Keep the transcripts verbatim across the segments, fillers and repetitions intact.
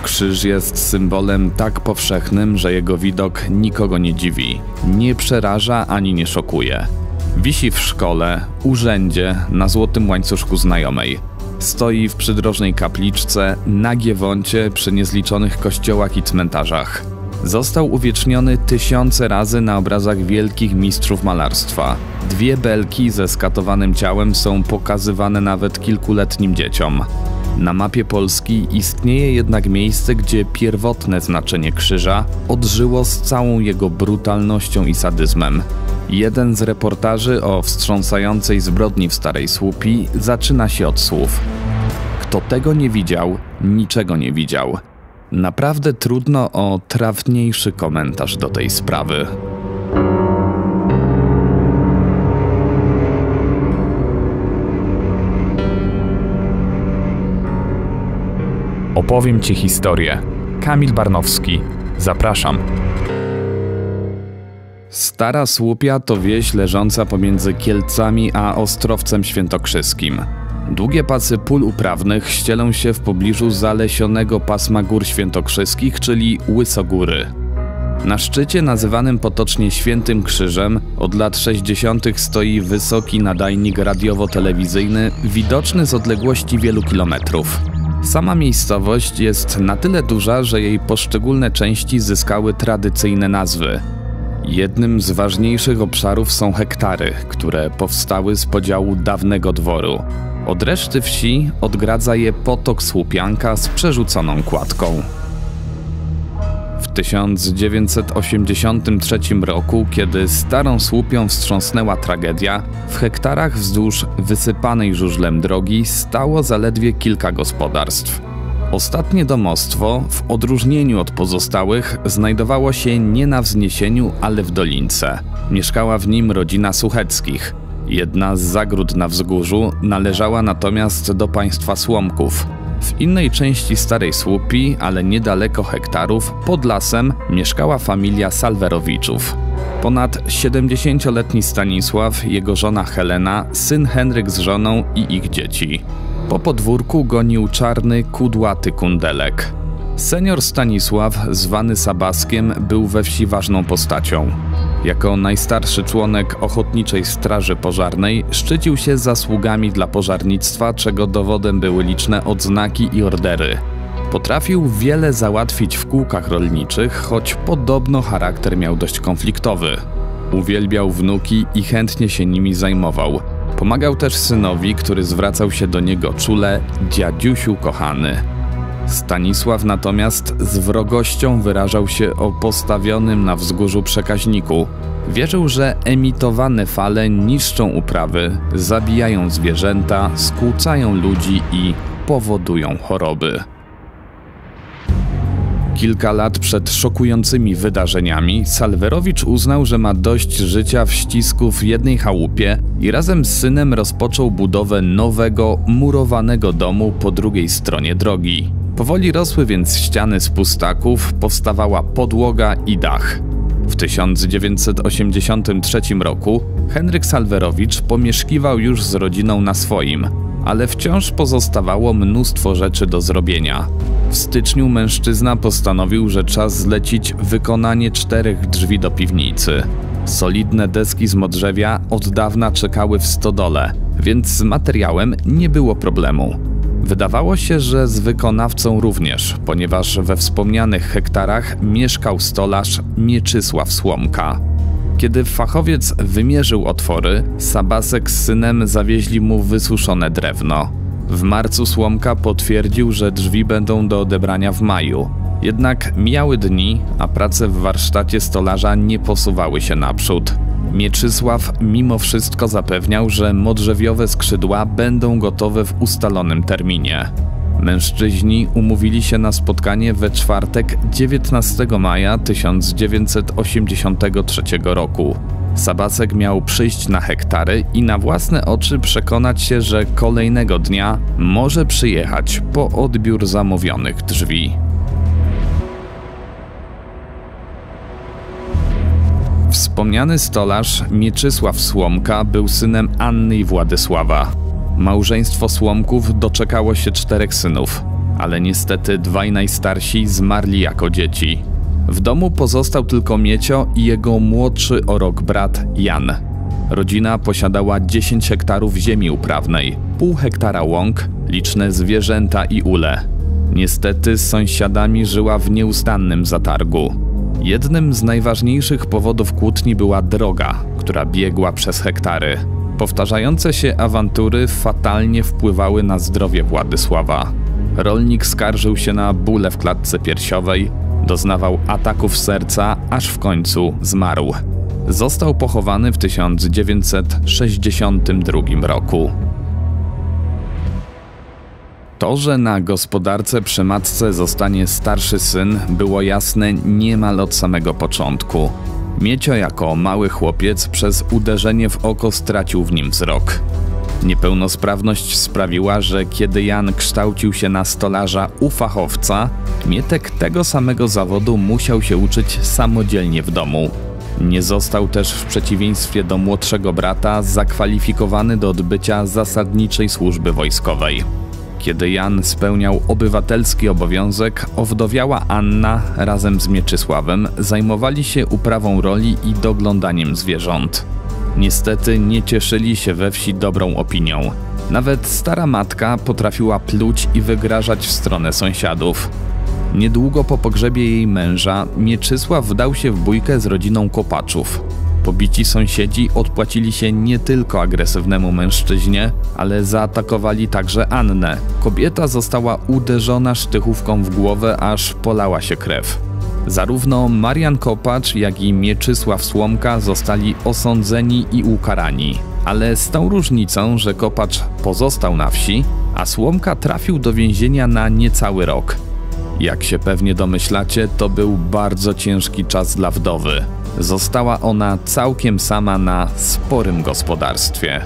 Krzyż jest symbolem tak powszechnym, że jego widok nikogo nie dziwi, nie przeraża ani nie szokuje. Wisi w szkole, urzędzie, na złotym łańcuszku znajomej. Stoi w przydrożnej kapliczce, na Giewoncie, przy niezliczonych kościołach i cmentarzach. Został uwieczniony tysiące razy na obrazach wielkich mistrzów malarstwa. Dwie belki ze skatowanym ciałem są pokazywane nawet kilkuletnim dzieciom. Na mapie Polski istnieje jednak miejsce, gdzie pierwotne znaczenie krzyża odżyło z całą jego brutalnością i sadyzmem. Jeden z reportaży o wstrząsającej zbrodni w Starej Słupii zaczyna się od słów: kto tego nie widział, niczego nie widział. Naprawdę trudno o trafniejszy komentarz do tej sprawy. Opowiem Ci historię. Kamil Barnowski. Zapraszam. Stara Słupia to wieś leżąca pomiędzy Kielcami a Ostrowcem Świętokrzyskim. Długie pasy pól uprawnych ścielą się w pobliżu zalesionego pasma gór świętokrzyskich, czyli Łysogóry. Na szczycie, nazywanym potocznie Świętym Krzyżem, od lat sześćdziesiątych stoi wysoki nadajnik radiowo-telewizyjny, widoczny z odległości wielu kilometrów. Sama miejscowość jest na tyle duża, że jej poszczególne części zyskały tradycyjne nazwy. Jednym z ważniejszych obszarów są hektary, które powstały z podziału dawnego dworu. Od reszty wsi odgradza je potok Słupianka z przerzuconą kładką. W tysiąc dziewięćset osiemdziesiątym trzecim roku, kiedy Starą Słupią wstrząsnęła tragedia, w hektarach wzdłuż wysypanej żużlem drogi stało zaledwie kilka gospodarstw. Ostatnie domostwo, w odróżnieniu od pozostałych, znajdowało się nie na wzniesieniu, ale w dolince. Mieszkała w nim rodzina Sucheckich. Jedna z zagród na wzgórzu należała natomiast do państwa Słomków. W innej części Starej Słupii, ale niedaleko hektarów, pod lasem, mieszkała familia Salwerowiczów. Ponad siedemdziesięcioletni Stanisław, jego żona Helena, syn Henryk z żoną i ich dzieci. Po podwórku gonił czarny, kudłaty kundelek. Senior Stanisław, zwany Sabaskiem, był we wsi ważną postacią. Jako najstarszy członek Ochotniczej Straży Pożarnej szczycił się zasługami dla pożarnictwa, czego dowodem były liczne odznaki i ordery. Potrafił wiele załatwić w kółkach rolniczych, choć podobno charakter miał dość konfliktowy. Uwielbiał wnuki i chętnie się nimi zajmował. Pomagał też synowi, który zwracał się do niego czule: dziadziusiu kochany. Stanisław natomiast z wrogością wyrażał się o postawionym na wzgórzu przekaźniku. Wierzył, że emitowane fale niszczą uprawy, zabijają zwierzęta, skłócają ludzi i powodują choroby. Kilka lat przed szokującymi wydarzeniami Salwerowicz uznał, że ma dość życia w ścisku w jednej chałupie i razem z synem rozpoczął budowę nowego, murowanego domu po drugiej stronie drogi. Powoli rosły więc ściany z pustaków, powstawała podłoga i dach. W tysiąc dziewięćset osiemdziesiątym trzecim roku Henryk Salwerowicz pomieszkiwał już z rodziną na swoim, ale wciąż pozostawało mnóstwo rzeczy do zrobienia. W styczniu mężczyzna postanowił, że czas zlecić wykonanie czterech drzwi do piwnicy. Solidne deski z modrzewia od dawna czekały w stodole, więc z materiałem nie było problemu. Wydawało się, że z wykonawcą również, ponieważ we wspomnianych hektarach mieszkał stolarz Mieczysław Słomka. Kiedy fachowiec wymierzył otwory, Sabasek z synem zawieźli mu wysuszone drewno. W marcu Słomka potwierdził, że drzwi będą do odebrania w maju. Jednak mijały dni, a prace w warsztacie stolarza nie posuwały się naprzód. Mieczysław mimo wszystko zapewniał, że modrzewiowe skrzydła będą gotowe w ustalonym terminie. Mężczyźni umówili się na spotkanie we czwartek, dziewiętnastego maja tysiąc dziewięćset osiemdziesiątego trzeciego roku. Sabasek miał przyjść na hektary i na własne oczy przekonać się, że kolejnego dnia może przyjechać po odbiór zamówionych drzwi. Wspomniany stolarz Mieczysław Słomka był synem Anny i Władysława. Małżeństwo Słomków doczekało się czterech synów: ale niestety dwaj najstarsi zmarli jako dzieci. W domu pozostał tylko Miecio i jego młodszy o rok brat Jan. Rodzina posiadała dziesięć hektarów ziemi uprawnej, pół hektara łąk, liczne zwierzęta i ule. Niestety z sąsiadami żyła w nieustannym zatargu. Jednym z najważniejszych powodów kłótni była droga, która biegła przez hektary. Powtarzające się awantury fatalnie wpływały na zdrowie Władysława. Rolnik skarżył się na bóle w klatce piersiowej, doznawał ataków serca, aż w końcu zmarł. Został pochowany w tysiąc dziewięćset sześćdziesiątym drugim roku. To, że na gospodarce przy matce zostanie starszy syn, było jasne niemal od samego początku. Miecio jako mały chłopiec przez uderzenie w oko stracił w nim wzrok. Niepełnosprawność sprawiła, że kiedy Jan kształcił się na stolarza u fachowca, Mietek tego samego zawodu musiał się uczyć samodzielnie w domu. Nie został też w przeciwieństwie do młodszego brata zakwalifikowany do odbycia zasadniczej służby wojskowej. Kiedy Jan spełniał obywatelski obowiązek, owdowiała Anna razem z Mieczysławem zajmowali się uprawą roli i doglądaniem zwierząt. Niestety nie cieszyli się we wsi dobrą opinią. Nawet stara matka potrafiła pluć i wygrażać w stronę sąsiadów. Niedługo po pogrzebie jej męża Mieczysław wdał się w bójkę z rodziną Kopaczów. Pobici sąsiedzi odpłacili się nie tylko agresywnemu mężczyźnie, ale zaatakowali także Annę. Kobieta została uderzona sztychówką w głowę, aż polała się krew. Zarówno Marian Kopacz, jak i Mieczysław Słomka zostali osądzeni i ukarani. Ale z tą różnicą, że Kopacz pozostał na wsi, a Słomka trafił do więzienia na niecały rok. Jak się pewnie domyślacie, to był bardzo ciężki czas dla wdowy. Została ona całkiem sama na sporym gospodarstwie.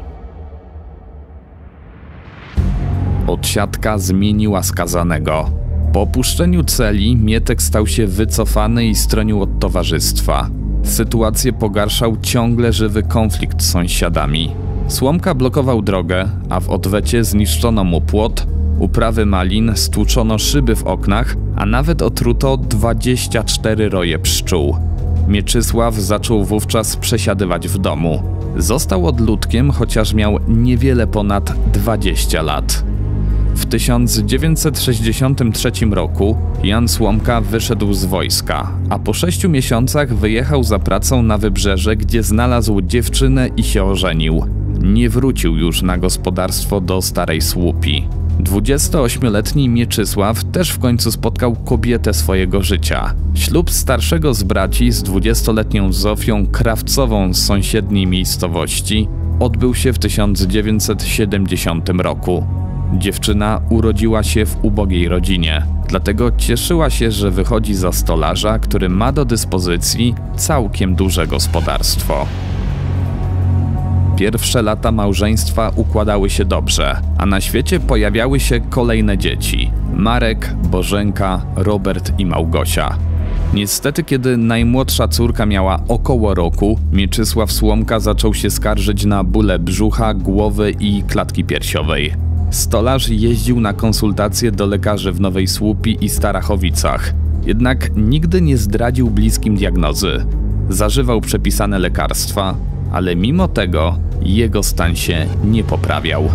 Odsiadka zmieniła skazanego. Po opuszczeniu celi Mietek stał się wycofany i stronił od towarzystwa. Sytuację pogarszał ciągle żywy konflikt z sąsiadami. Słomka blokował drogę, a w odwecie zniszczono mu płot, uprawy malin, stłuczono szyby w oknach, a nawet otruto dwadzieścia cztery roje pszczół. Mieczysław zaczął wówczas przesiadywać w domu. Został odludkiem, chociaż miał niewiele ponad dwadzieścia lat. W tysiąc dziewięćset sześćdziesiątym trzecim roku Jan Słomka wyszedł z wojska, a po sześciu miesiącach wyjechał za pracą na wybrzeże, gdzie znalazł dziewczynę i się ożenił. Nie wrócił już na gospodarstwo do Starej Słupi. dwudziestoośmioletni Mieczysław też w końcu spotkał kobietę swojego życia. Ślub starszego z braci z dwudziestoletnią Zofią Krawcową z sąsiedniej miejscowości odbył się w tysiąc dziewięćset siedemdziesiątym roku. Dziewczyna urodziła się w ubogiej rodzinie, dlatego cieszyła się, że wychodzi za stolarza, który ma do dyspozycji całkiem duże gospodarstwo. Pierwsze lata małżeństwa układały się dobrze, a na świecie pojawiały się kolejne dzieci: Marek, Bożenka, Robert i Małgosia. Niestety, kiedy najmłodsza córka miała około roku, Mieczysław Słomka zaczął się skarżyć na bóle brzucha, głowy i klatki piersiowej. Stolarz jeździł na konsultacje do lekarzy w Nowej Słupi i Starachowicach, jednak nigdy nie zdradził bliskim diagnozy. Zażywał przepisane lekarstwa, ale mimo tego jego stan się nie poprawiał.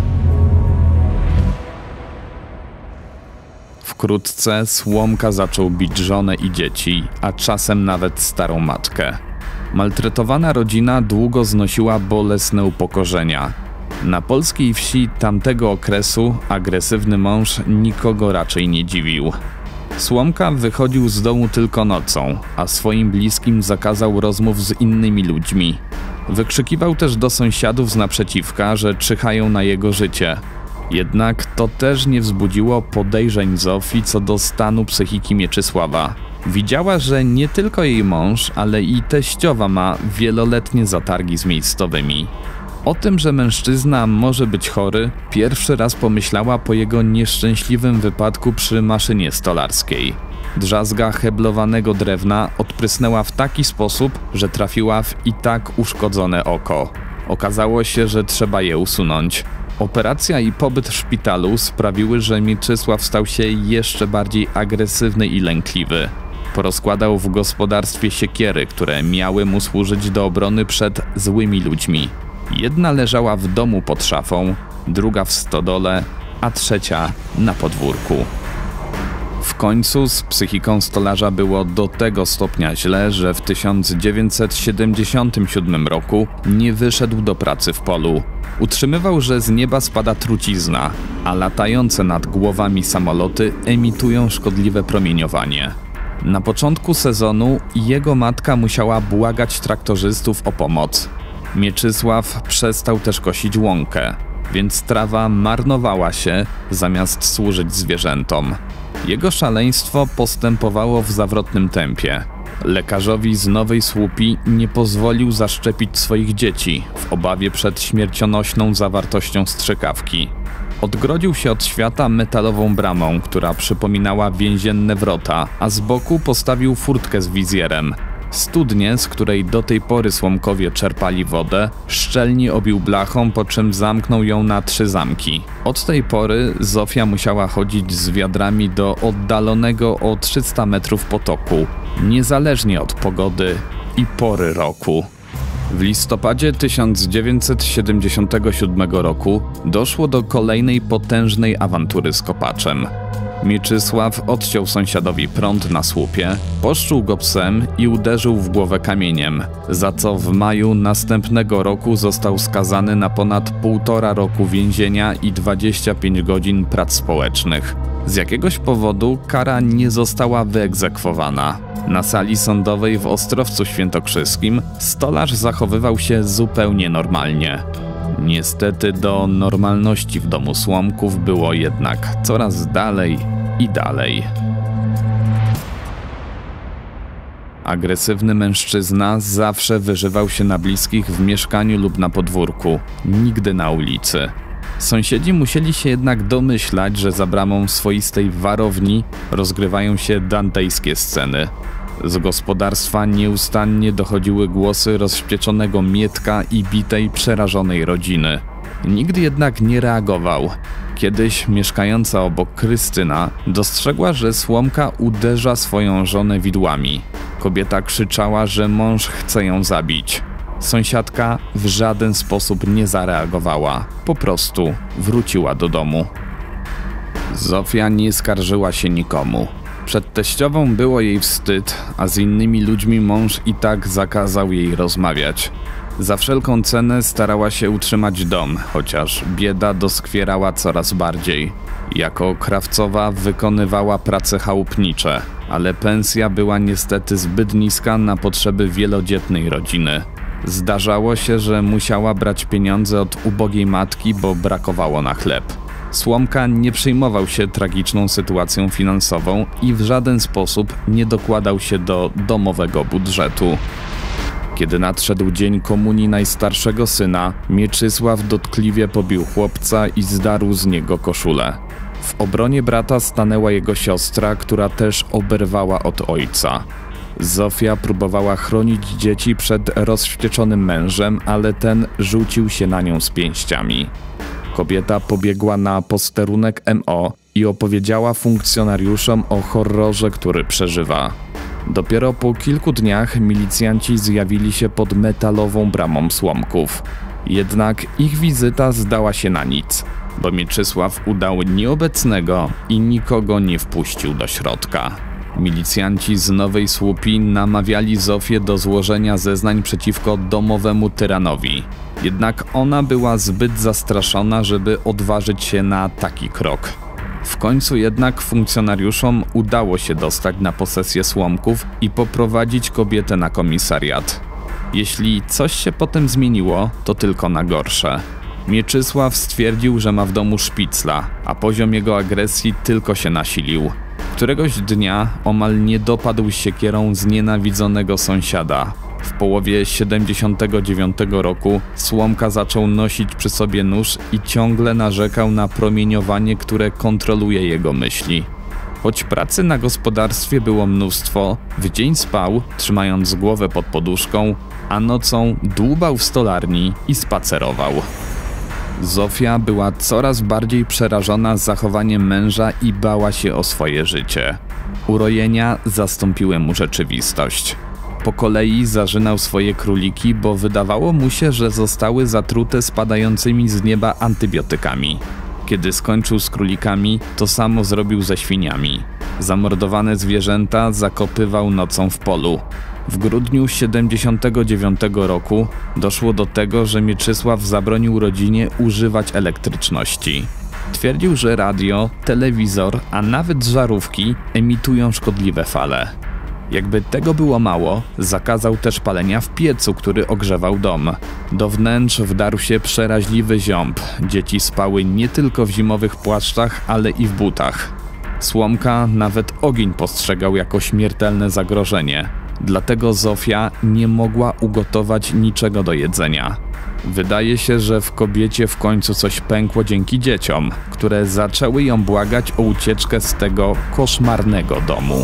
Wkrótce Słomka zaczął bić żonę i dzieci, a czasem nawet starą matkę. Maltretowana rodzina długo znosiła bolesne upokorzenia. Na polskiej wsi tamtego okresu agresywny mąż nikogo raczej nie dziwił. Słomka wychodził z domu tylko nocą, a swoim bliskim zakazał rozmów z innymi ludźmi. Wykrzykiwał też do sąsiadów z naprzeciwka, że czyhają na jego życie. Jednak to też nie wzbudziło podejrzeń Zofii co do stanu psychiki Mieczysława. Widziała, że nie tylko jej mąż, ale i teściowa ma wieloletnie zatargi z miejscowymi. O tym, że mężczyzna może być chory, pierwszy raz pomyślała po jego nieszczęśliwym wypadku przy maszynie stolarskiej. Drzazga heblowanego drewna odprysnęła w taki sposób, że trafiła w i tak uszkodzone oko. Okazało się, że trzeba je usunąć. Operacja i pobyt w szpitalu sprawiły, że Mieczysław stał się jeszcze bardziej agresywny i lękliwy. Porozkładał w gospodarstwie siekiery, które miały mu służyć do obrony przed złymi ludźmi. Jedna leżała w domu pod szafą, druga w stodole, a trzecia na podwórku. W końcu z psychiką stolarza było do tego stopnia źle, że w tysiąc dziewięćset siedemdziesiątym siódmym roku nie wyszedł do pracy w polu. Utrzymywał, że z nieba spada trucizna, a latające nad głowami samoloty emitują szkodliwe promieniowanie. Na początku sezonu jego matka musiała błagać traktorzystów o pomoc. Mieczysław przestał też kosić łąkę, więc trawa marnowała się zamiast służyć zwierzętom. Jego szaleństwo postępowało w zawrotnym tempie. Lekarzowi z Nowej Słupi nie pozwolił zaszczepić swoich dzieci w obawie przed śmiercionośną zawartością strzykawki. Odgrodził się od świata metalową bramą, która przypominała więzienne wrota, a z boku postawił furtkę z wizjerem. Studnię, z której do tej pory Słomkowie czerpali wodę, szczelnie obił blachą, po czym zamknął ją na trzy zamki. Od tej pory Zofia musiała chodzić z wiadrami do oddalonego o trzysta metrów potoku, niezależnie od pogody i pory roku. W listopadzie tysiąc dziewięćset siedemdziesiątego siódmego roku doszło do kolejnej potężnej awantury z kopaczem. Mieczysław odciął sąsiadowi prąd na słupie, poszczuł go psem i uderzył w głowę kamieniem, za co w maju następnego roku został skazany na ponad półtora roku więzienia i dwadzieścia pięć godzin prac społecznych. Z jakiegoś powodu kara nie została wyegzekwowana. Na sali sądowej w Ostrowcu Świętokrzyskim stolarz zachowywał się zupełnie normalnie. Niestety do normalności w domu Słomków było jednak coraz dalej i dalej. Agresywny mężczyzna zawsze wyżywał się na bliskich w mieszkaniu lub na podwórku, nigdy na ulicy. Sąsiedzi musieli się jednak domyślać, że za bramą swoistej warowni rozgrywają się dantejskie sceny. Z gospodarstwa nieustannie dochodziły głosy rozwścieczonego Mietka i bitej, przerażonej rodziny. Nikt jednak nie reagował. Kiedyś mieszkająca obok Krystyna dostrzegła, że Słomka uderza swoją żonę widłami. Kobieta krzyczała, że mąż chce ją zabić. Sąsiadka w żaden sposób nie zareagowała. Po prostu wróciła do domu. Zofia nie skarżyła się nikomu. Przed teściową było jej wstyd, a z innymi ludźmi mąż i tak zakazał jej rozmawiać. Za wszelką cenę starała się utrzymać dom, chociaż bieda doskwierała coraz bardziej. Jako krawcowa wykonywała prace chałupnicze, ale pensja była niestety zbyt niska na potrzeby wielodzietnej rodziny. Zdarzało się, że musiała brać pieniądze od ubogiej matki, bo brakowało na chleb. Słomka nie przejmował się tragiczną sytuacją finansową i w żaden sposób nie dokładał się do domowego budżetu. Kiedy nadszedł dzień komunii najstarszego syna, Mieczysław dotkliwie pobił chłopca i zdarł z niego koszulę. W obronie brata stanęła jego siostra, która też oberwała od ojca. Zofia próbowała chronić dzieci przed rozwścieczonym mężem, ale ten rzucił się na nią z pięściami. Kobieta pobiegła na posterunek M O i opowiedziała funkcjonariuszom o horrorze, który przeżywa. Dopiero po kilku dniach milicjanci zjawili się pod metalową bramą Słomków. Jednak ich wizyta zdała się na nic, bo Mieczysław udał nieobecnego i nikogo nie wpuścił do środka. Milicjanci z Nowej Słupi namawiali Zofię do złożenia zeznań przeciwko domowemu tyranowi. Jednak ona była zbyt zastraszona, żeby odważyć się na taki krok. W końcu jednak funkcjonariuszom udało się dostać na posesję Słomków i poprowadzić kobietę na komisariat. Jeśli coś się potem zmieniło, to tylko na gorsze. Mieczysław stwierdził, że ma w domu szpicla, a poziom jego agresji tylko się nasilił. Któregoś dnia omal nie dopadł siekierą znienawidzonego sąsiada. W połowie siedemdziesiątego dziewiątego roku Słomka zaczął nosić przy sobie nóż i ciągle narzekał na promieniowanie, które kontroluje jego myśli. Choć pracy na gospodarstwie było mnóstwo, w dzień spał, trzymając głowę pod poduszką, a nocą dłubał w stolarni i spacerował. Zofia była coraz bardziej przerażona zachowaniem męża i bała się o swoje życie. Urojenia zastąpiły mu rzeczywistość. Po kolei zarzynał swoje króliki, bo wydawało mu się, że zostały zatrute spadającymi z nieba antybiotykami. Kiedy skończył z królikami, to samo zrobił ze świniami. Zamordowane zwierzęta zakopywał nocą w polu. W grudniu siedemdziesiątego dziewiątego roku doszło do tego, że Mieczysław zabronił rodzinie używać elektryczności. Twierdził, że radio, telewizor, a nawet żarówki emitują szkodliwe fale. Jakby tego było mało, zakazał też palenia w piecu, który ogrzewał dom. Do wnętrz wdarł się przeraźliwy ziąb. Dzieci spały nie tylko w zimowych płaszczach, ale i w butach. Słomka nawet ogień postrzegał jako śmiertelne zagrożenie. Dlatego Zofia nie mogła ugotować niczego do jedzenia. Wydaje się, że w kobiecie w końcu coś pękło dzięki dzieciom, które zaczęły ją błagać o ucieczkę z tego koszmarnego domu.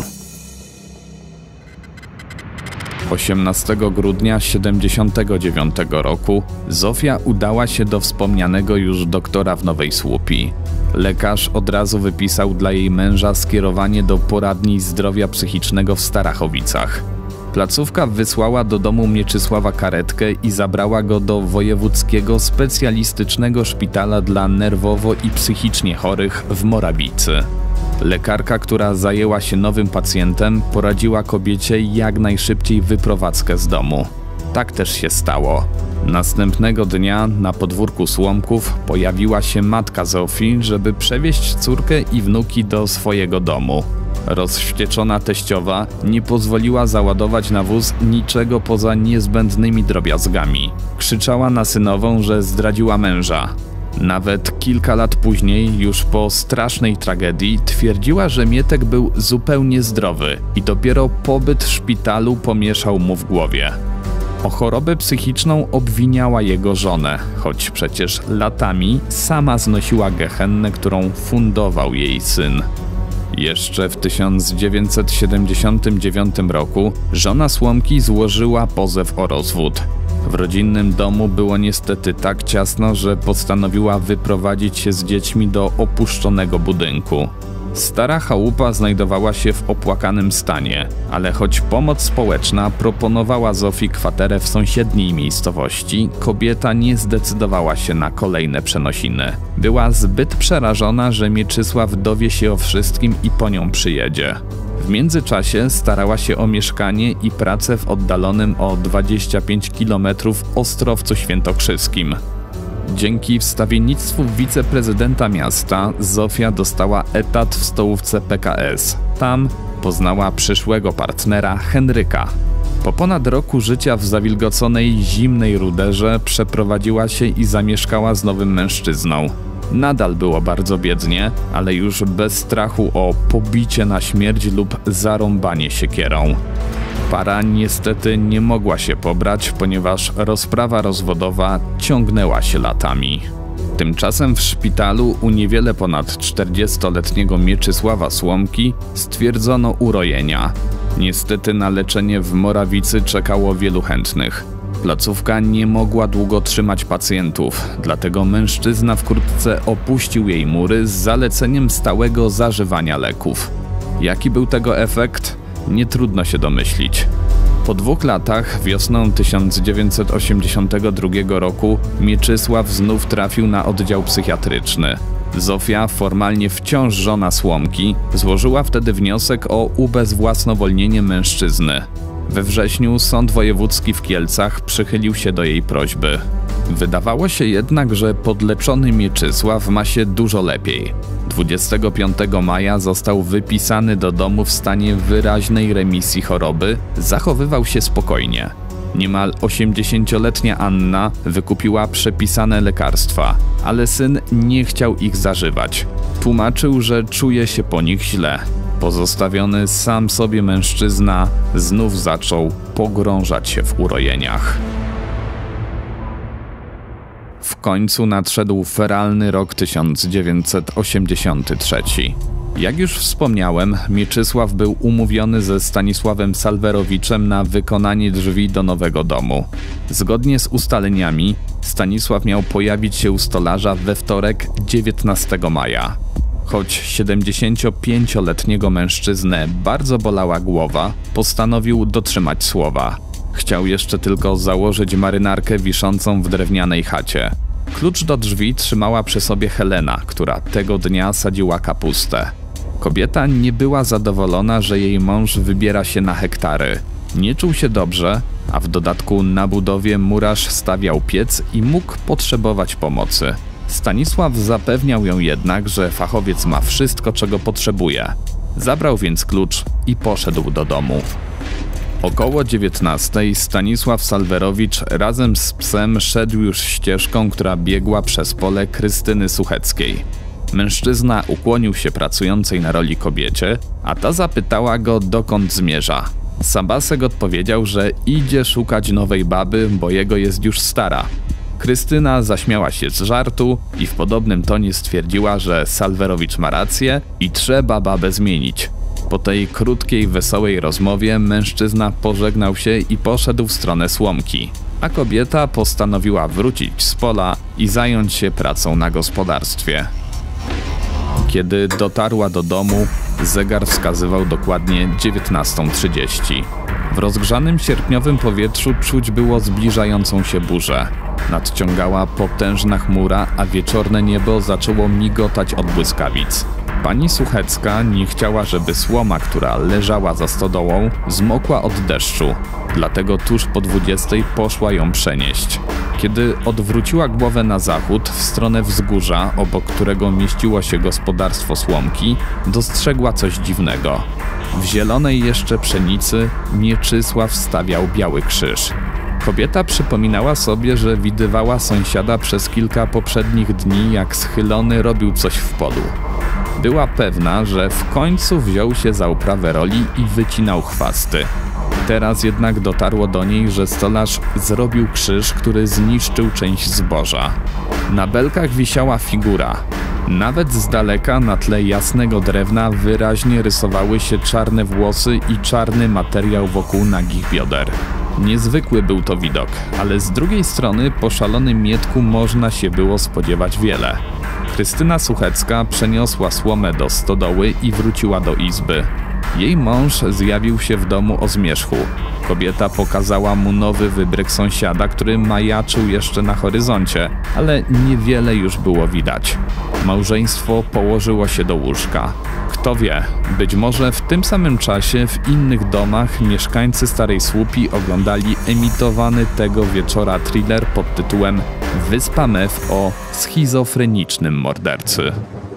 osiemnastego grudnia siedemdziesiątego dziewiątego roku Zofia udała się do wspomnianego już doktora w Nowej Słupii. Lekarz od razu wypisał dla jej męża skierowanie do poradni zdrowia psychicznego w Starachowicach. Placówka wysłała do domu Mieczysława karetkę i zabrała go do wojewódzkiego specjalistycznego szpitala dla nerwowo i psychicznie chorych w Morawicy. Lekarka, która zajęła się nowym pacjentem, poradziła kobiecie jak najszybciej wyprowadzkę z domu. Tak też się stało. Następnego dnia na podwórku Słomków pojawiła się matka Zofii, żeby przewieźć córkę i wnuki do swojego domu. Rozwścieczona teściowa nie pozwoliła załadować na wóz niczego poza niezbędnymi drobiazgami. Krzyczała na synową, że zdradziła męża. Nawet kilka lat później, już po strasznej tragedii, twierdziła, że Mietek był zupełnie zdrowy i dopiero pobyt w szpitalu pomieszał mu w głowie. O chorobę psychiczną obwiniała jego żonę, choć przecież latami sama znosiła gehennę, którą fundował jej syn. Jeszcze w tysiąc dziewięćset siedemdziesiątym dziewiątym roku żona Słomki złożyła pozew o rozwód. W rodzinnym domu było niestety tak ciasno, że postanowiła wyprowadzić się z dziećmi do opuszczonego budynku. Stara chałupa znajdowała się w opłakanym stanie, ale choć pomoc społeczna proponowała Zofii kwaterę w sąsiedniej miejscowości, kobieta nie zdecydowała się na kolejne przenosiny. Była zbyt przerażona, że Mieczysław dowie się o wszystkim i po nią przyjedzie. W międzyczasie starała się o mieszkanie i pracę w oddalonym o dwadzieścia pięć kilometrów Ostrowcu Świętokrzyskim. Dzięki wstawiennictwu wiceprezydenta miasta Zofia dostała etat w stołówce P K S. Tam poznała przyszłego partnera Henryka. Po ponad roku życia w zawilgoconej, zimnej Ruderze przeprowadziła się i zamieszkała z nowym mężczyzną. Nadal było bardzo biednie, ale już bez strachu o pobicie na śmierć lub zarąbanie siekierą. Para niestety nie mogła się pobrać, ponieważ rozprawa rozwodowa ciągnęła się latami. Tymczasem w szpitalu u niewiele ponad czterdziestoletniego Mieczysława Słomki stwierdzono urojenia. Niestety na leczenie w Morawicy czekało wielu chętnych. Placówka nie mogła długo trzymać pacjentów, dlatego mężczyzna wkrótce opuścił jej mury z zaleceniem stałego zażywania leków. Jaki był tego efekt? Nie trudno się domyślić. Po dwóch latach, wiosną tysiąc dziewięćset osiemdziesiątego drugiego roku, Mieczysław znów trafił na oddział psychiatryczny. Zofia, formalnie wciąż żona Słomki, złożyła wtedy wniosek o ubezwłasnowolnienie mężczyzny. We wrześniu Sąd Wojewódzki w Kielcach przychylił się do jej prośby. Wydawało się jednak, że podleczony Mieczysław ma się dużo lepiej. dwudziestego piątego maja został wypisany do domu w stanie wyraźnej remisji choroby, zachowywał się spokojnie. Niemal osiemdziesięcioletnia Anna wykupiła przepisane lekarstwa, ale syn nie chciał ich zażywać. Tłumaczył, że czuje się po nich źle. Pozostawiony sam sobie mężczyzna znów zaczął pogrążać się w urojeniach. W końcu nadszedł feralny rok tysiąc dziewięćset osiemdziesiąty trzeci. Jak już wspomniałem, Mieczysław był umówiony ze Stanisławem Salwerowiczem na wykonanie drzwi do nowego domu. Zgodnie z ustaleniami, Stanisław miał pojawić się u stolarza we wtorek, dziewiętnastego maja. Choć siedemdziesięciopięcioletniego mężczyznę bardzo bolała głowa, postanowił dotrzymać słowa. Chciał jeszcze tylko założyć marynarkę wiszącą w drewnianej chacie. Klucz do drzwi trzymała przy sobie Helena, która tego dnia sadziła kapustę. Kobieta nie była zadowolona, że jej mąż wybiera się na hektary. Nie czuł się dobrze, a w dodatku na budowie murarz stawiał piec i mógł potrzebować pomocy. Stanisław zapewniał ją jednak, że fachowiec ma wszystko, czego potrzebuje. Zabrał więc klucz i poszedł do domu. Około dziewiętnastej Stanisław Salwerowicz razem z psem szedł już ścieżką, która biegła przez pole Krystyny Sucheckiej. Mężczyzna ukłonił się pracującej na roli kobiecie, a ta zapytała go, dokąd zmierza. Sabasek odpowiedział, że idzie szukać nowej baby, bo jego jest już stara. Krystyna zaśmiała się z żartu i w podobnym tonie stwierdziła, że Salwerowicz ma rację i trzeba babę zmienić. Po tej krótkiej, wesołej rozmowie mężczyzna pożegnał się i poszedł w stronę Słomki, a kobieta postanowiła wrócić z pola i zająć się pracą na gospodarstwie. Kiedy dotarła do domu, zegar wskazywał dokładnie dziewiętnastą trzydzieści. W rozgrzanym sierpniowym powietrzu czuć było zbliżającą się burzę. Nadciągała potężna chmura, a wieczorne niebo zaczęło migotać od błyskawic. Pani Suchecka nie chciała, żeby słoma, która leżała za stodołą, zmokła od deszczu. Dlatego tuż po dwudziestej poszła ją przenieść. Kiedy odwróciła głowę na zachód, w stronę wzgórza, obok którego mieściło się gospodarstwo Słomki, dostrzegła coś dziwnego. W zielonej jeszcze pszenicy Mieczysław stawiał biały krzyż. Kobieta przypominała sobie, że widywała sąsiada przez kilka poprzednich dni, jak schylony robił coś w polu. Była pewna, że w końcu wziął się za uprawę roli i wycinał chwasty. Teraz jednak dotarło do niej, że stolarz zrobił krzyż, który zniszczył część zboża. Na belkach wisiała figura. Nawet z daleka na tle jasnego drewna wyraźnie rysowały się czarne włosy i czarny materiał wokół nagich bioder. Niezwykły był to widok, ale z drugiej strony po szalonym Mietku można się było spodziewać wiele. Krystyna Suchecka przeniosła słomę do stodoły i wróciła do izby. Jej mąż zjawił się w domu o zmierzchu. Kobieta pokazała mu nowy wybryk sąsiada, który majaczył jeszcze na horyzoncie, ale niewiele już było widać. Małżeństwo położyło się do łóżka. Kto wie, być może w tym samym czasie w innych domach mieszkańcy Starej Słupi oglądali emitowany tego wieczora thriller pod tytułem Wyspa Mew o schizofrenicznym mordercy.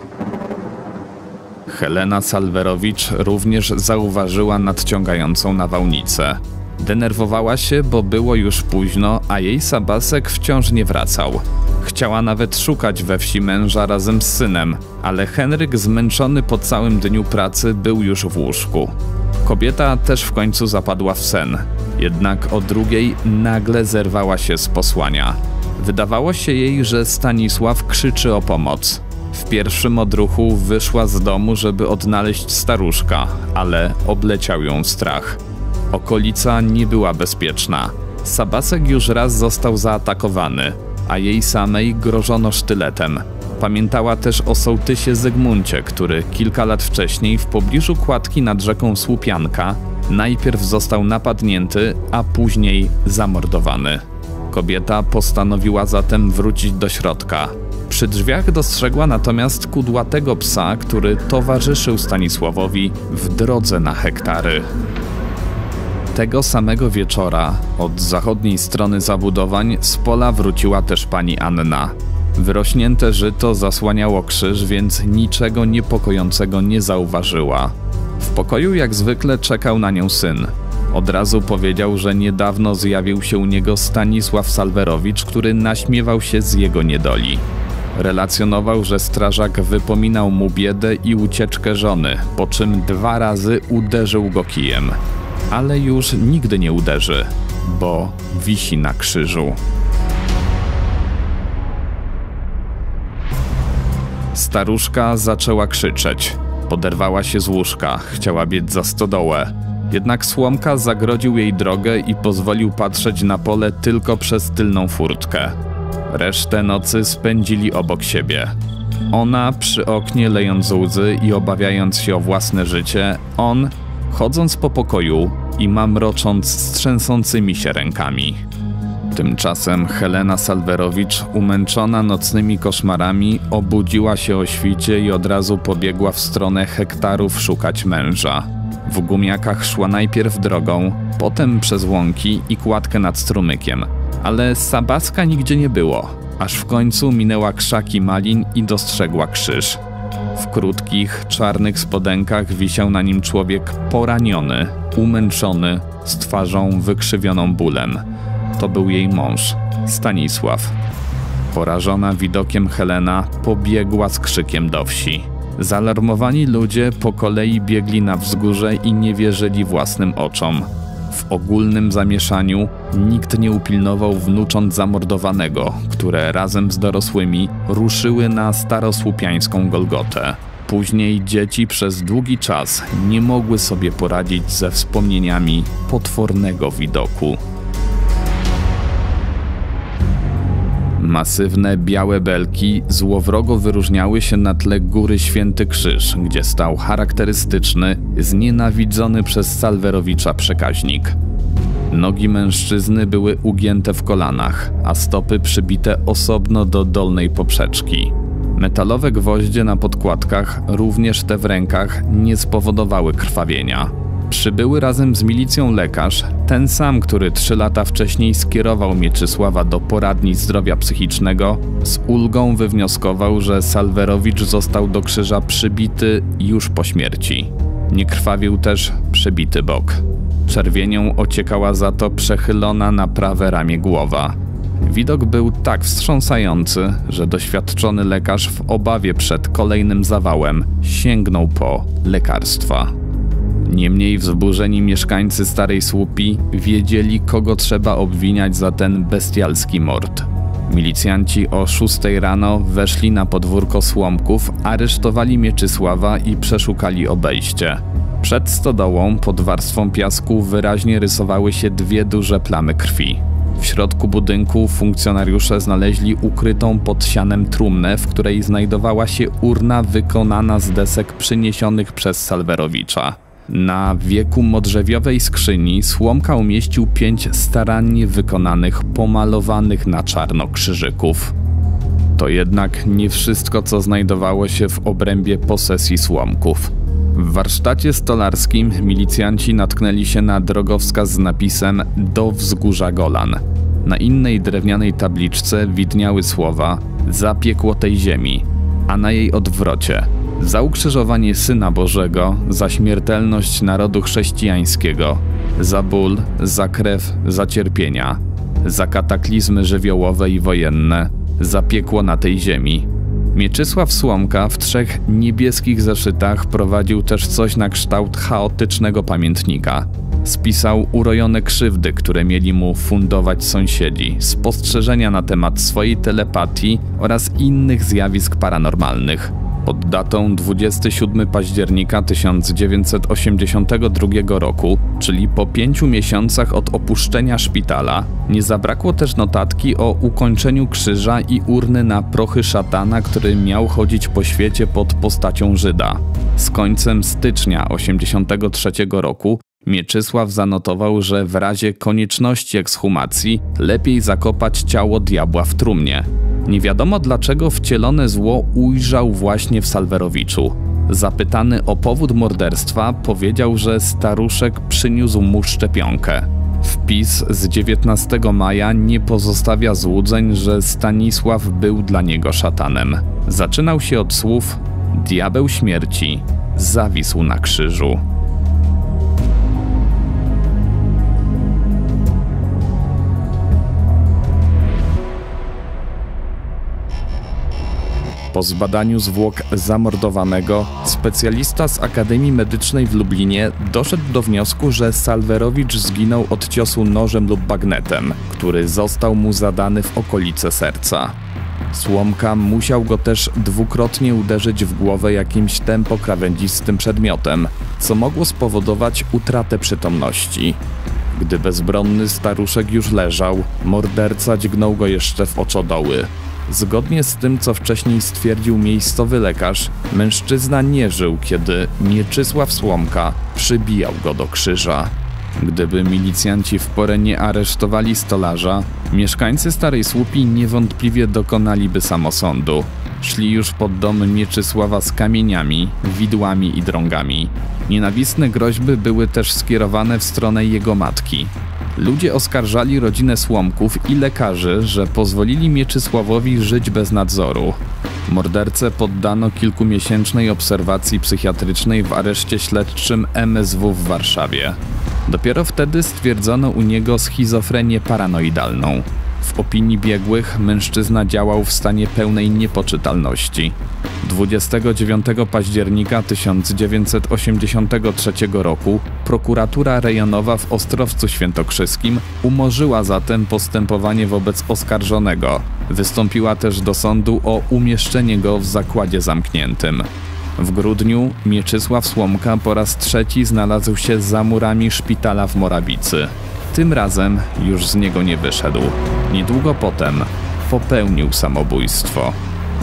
Helena Salwerowicz również zauważyła nadciągającą nawałnicę. Denerwowała się, bo było już późno, a jej Sabasek wciąż nie wracał. Chciała nawet szukać we wsi męża razem z synem, ale Henryk, zmęczony po całym dniu pracy, był już w łóżku. Kobieta też w końcu zapadła w sen, jednak o drugiej nagle zerwała się z posłania. Wydawało się jej, że Stanisław krzyczy o pomoc. W pierwszym odruchu wyszła z domu, żeby odnaleźć staruszka, ale obleciał ją strach. Okolica nie była bezpieczna. Sabasek już raz został zaatakowany, a jej samej grożono sztyletem. Pamiętała też o sołtysie Zygmuncie, który kilka lat wcześniej w pobliżu kładki nad rzeką Słupianka najpierw został napadnięty, a później zamordowany. Kobieta postanowiła zatem wrócić do środka. Przy drzwiach dostrzegła natomiast kudłatego psa, który towarzyszył Stanisławowi w drodze na hektary. Tego samego wieczora od zachodniej strony zabudowań z pola wróciła też pani Anna. Wyrośnięte żyto zasłaniało krzyż, więc niczego niepokojącego nie zauważyła. W pokoju jak zwykle czekał na nią syn. Od razu powiedział, że niedawno zjawił się u niego Stanisław Salwerowicz, który naśmiewał się z jego niedoli. Relacjonował, że strażak wypominał mu biedę i ucieczkę żony, po czym dwa razy uderzył go kijem. Ale już nigdy nie uderzy, bo wisi na krzyżu. Staruszka zaczęła krzyczeć. Poderwała się z łóżka, chciała biec za stodołę. Jednak Słomka zagrodził jej drogę i pozwolił patrzeć na pole tylko przez tylną furtkę. Resztę nocy spędzili obok siebie. Ona przy oknie lejąc łzy i obawiając się o własne życie, on chodząc po pokoju i mamrocząc z trzęsącymi się rękami. Tymczasem Helena Salwerowicz, umęczona nocnymi koszmarami, obudziła się o świcie i od razu pobiegła w stronę hektarów szukać męża. W gumiakach szła najpierw drogą, potem przez łąki i kładkę nad strumykiem, ale Sabaska nigdzie nie było, aż w końcu minęła krzaki malin i dostrzegła krzyż. W krótkich, czarnych spodenkach wisiał na nim człowiek poraniony, umęczony, z twarzą wykrzywioną bólem. To był jej mąż, Stanisław. Porażona widokiem Helena pobiegła z krzykiem do wsi. Zaalarmowani ludzie po kolei biegli na wzgórze i nie wierzyli własnym oczom. W ogólnym zamieszaniu nikt nie upilnował wnucząt zamordowanego, które razem z dorosłymi ruszyły na starosłupiańską Golgotę. Później dzieci przez długi czas nie mogły sobie poradzić ze wspomnieniami potwornego widoku. Masywne białe belki złowrogo wyróżniały się na tle góry Święty Krzyż, gdzie stał charakterystyczny, znienawidzony przez Salwerowicza przekaźnik. Nogi mężczyzny były ugięte w kolanach, a stopy przybite osobno do dolnej poprzeczki. Metalowe gwoździe na podkładkach, również te w rękach, nie spowodowały krwawienia. Przybyły razem z milicją lekarz, ten sam, który trzy lata wcześniej skierował Mieczysława do poradni zdrowia psychicznego, z ulgą wywnioskował, że Salwerowicz został do krzyża przybity już po śmierci. Nie krwawił też przebity bok. Czerwienią ociekała za to przechylona na prawe ramię głowa. Widok był tak wstrząsający, że doświadczony lekarz w obawie przed kolejnym zawałem sięgnął po lekarstwa. Niemniej wzburzeni mieszkańcy Starej Słupi wiedzieli, kogo trzeba obwiniać za ten bestialski mord. Milicjanci o szóstej rano weszli na podwórko Słomków, aresztowali Mieczysława i przeszukali obejście. Przed stodołą, pod warstwą piasku, wyraźnie rysowały się dwie duże plamy krwi. W środku budynku funkcjonariusze znaleźli ukrytą pod sianem trumnę, w której znajdowała się urna wykonana z desek przyniesionych przez Salwerowicza. Na wieku modrzewiowej skrzyni Słomka umieścił pięć starannie wykonanych, pomalowanych na czarno krzyżyków. To jednak nie wszystko, co znajdowało się w obrębie posesji Słomków. W warsztacie stolarskim milicjanci natknęli się na drogowskaz z napisem „Do wzgórza Golan”. Na innej drewnianej tabliczce widniały słowa „Za piekło tej ziemi”, a na jej odwrocie „Za ukrzyżowanie Syna Bożego, za śmiertelność narodu chrześcijańskiego, za ból, za krew, za cierpienia, za kataklizmy żywiołowe i wojenne, za piekło na tej ziemi”. Mieczysław Słomka w trzech niebieskich zeszytach prowadził też coś na kształt chaotycznego pamiętnika. Spisał urojone krzywdy, które mieli mu fundować sąsiedzi, spostrzeżenia na temat swojej telepatii oraz innych zjawisk paranormalnych. Pod datą dwudziestego siódmego października tysiąc dziewięćset osiemdziesiątego drugiego roku, czyli po pięciu miesiącach od opuszczenia szpitala, nie zabrakło też notatki o ukończeniu krzyża i urny na prochy szatana, który miał chodzić po świecie pod postacią Żyda. Z końcem stycznia osiemdziesiątego trzeciego roku Mieczysław zanotował, że w razie konieczności ekshumacji lepiej zakopać ciało diabła w trumnie. Nie wiadomo dlaczego wcielone zło ujrzał właśnie w Salwerowiczu. Zapytany o powód morderstwa powiedział, że staruszek przyniósł mu szczepionkę. Wpis z dziewiętnastego maja nie pozostawia złudzeń, że Stanisław był dla niego szatanem. Zaczynał się od słów „Diabeł śmierci zawisł na krzyżu”. Po zbadaniu zwłok zamordowanego, specjalista z Akademii Medycznej w Lublinie doszedł do wniosku, że Salwerowicz zginął od ciosu nożem lub bagnetem, który został mu zadany w okolice serca. Słomka musiał go też dwukrotnie uderzyć w głowę jakimś tępo krawędzistym przedmiotem, co mogło spowodować utratę przytomności. Gdy bezbronny staruszek już leżał, morderca dźgnął go jeszcze w oczodoły. Zgodnie z tym, co wcześniej stwierdził miejscowy lekarz, mężczyzna nie żył, kiedy Mieczysław Słomka przybijał go do krzyża. Gdyby milicjanci w porę nie aresztowali stolarza, mieszkańcy Starej Słupi niewątpliwie dokonaliby samosądu. Szli już pod dom Mieczysława z kamieniami, widłami i drągami. Nienawistne groźby były też skierowane w stronę jego matki. Ludzie oskarżali rodzinę Słomków i lekarzy, że pozwolili Mieczysławowi żyć bez nadzoru. Mordercę poddano kilkumiesięcznej obserwacji psychiatrycznej w areszcie śledczym M S W w Warszawie. Dopiero wtedy stwierdzono u niego schizofrenię paranoidalną. W opinii biegłych mężczyzna działał w stanie pełnej niepoczytalności. dwudziestego dziewiątego października tysiąc dziewięćset osiemdziesiątego trzeciego roku prokuratura rejonowa w Ostrowcu Świętokrzyskim umorzyła zatem postępowanie wobec oskarżonego. Wystąpiła też do sądu o umieszczenie go w zakładzie zamkniętym. W grudniu Mieczysław Słomka po raz trzeci znalazł się za murami szpitala w Morawicy. Tym razem już z niego nie wyszedł. Niedługo potem popełnił samobójstwo.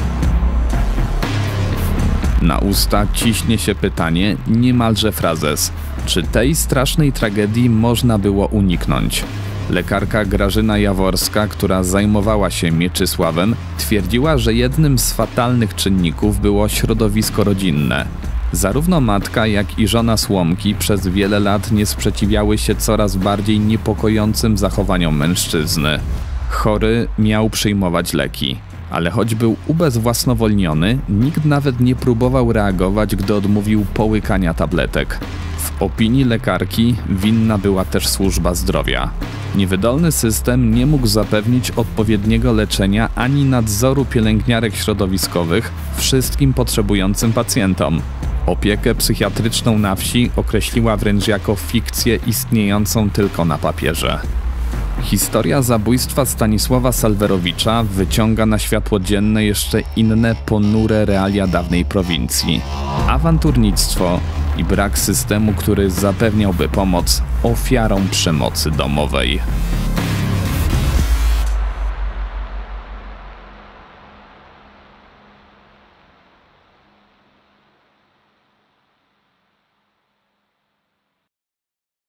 Na usta ciśnie się pytanie, niemalże frazes, czy tej strasznej tragedii można było uniknąć? Lekarka Grażyna Jaworska, która zajmowała się Mieczysławem, twierdziła, że jednym z fatalnych czynników było środowisko rodzinne. Zarówno matka, jak i żona Słomki przez wiele lat nie sprzeciwiały się coraz bardziej niepokojącym zachowaniom mężczyzny. Chory miał przyjmować leki, ale choć był ubezwłasnowolniony, nikt nawet nie próbował reagować, gdy odmówił połykania tabletek. W opinii lekarki winna była też służba zdrowia. Niewydolny system nie mógł zapewnić odpowiedniego leczenia ani nadzoru pielęgniarek środowiskowych wszystkim potrzebującym pacjentom. Opiekę psychiatryczną na wsi określiła wręcz jako fikcję istniejącą tylko na papierze. Historia zabójstwa Stanisława Salwerowicza wyciąga na światło dzienne jeszcze inne ponure realia dawnej prowincji. Awanturnictwo i brak systemu, który zapewniałby pomoc ofiarom przemocy domowej.